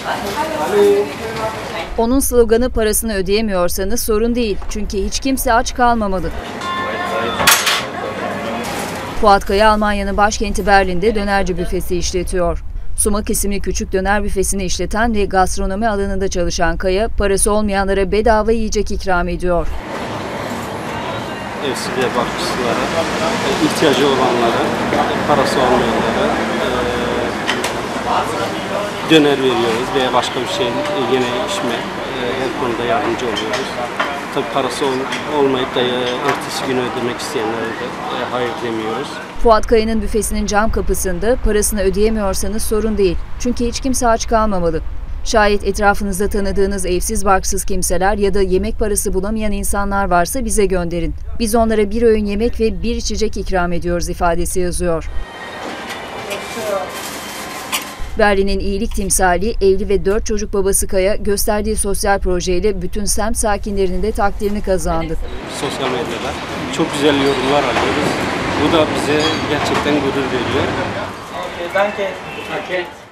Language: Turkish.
Onun sloganı parasını ödeyemiyorsanız sorun değil. Çünkü hiç kimse aç kalmamalı. Fuat Kaya Almanya'nın başkenti Berlin'de dönerci büfesi işletiyor. Sumak isimli küçük döner büfesini işleten ve gastronomi alanında çalışan Kaya, parası olmayanlara bedava yiyecek ikram ediyor. Evsiz ve bakıcılara, ihtiyacı olanlara, parası olmayanlara döner veriyoruz veya başka bir şey, yine içme, her konuda yardımcı oluyoruz. Tabii parası olmayıp da ertesi günü ödemek isteyenlere de hayır demiyoruz. Fuat Kaya'nın büfesinin cam kapısında parasını ödeyemiyorsanız sorun değil. Çünkü hiç kimse aç kalmamalı. Şayet etrafınızda tanıdığınız evsiz barksız kimseler ya da yemek parası bulamayan insanlar varsa bize gönderin. Biz onlara bir öğün yemek ve bir içecek ikram ediyoruz ifadesi yazıyor. Berlin'in iyilik timsali, evli ve 4 çocuk babası Kaya gösterdiği sosyal projeyle bütün semt sakinlerinin de takdirini kazandı. Sosyal medyada çok güzel yorumlar alıyoruz. Bu da bize gerçekten gurur veriyor.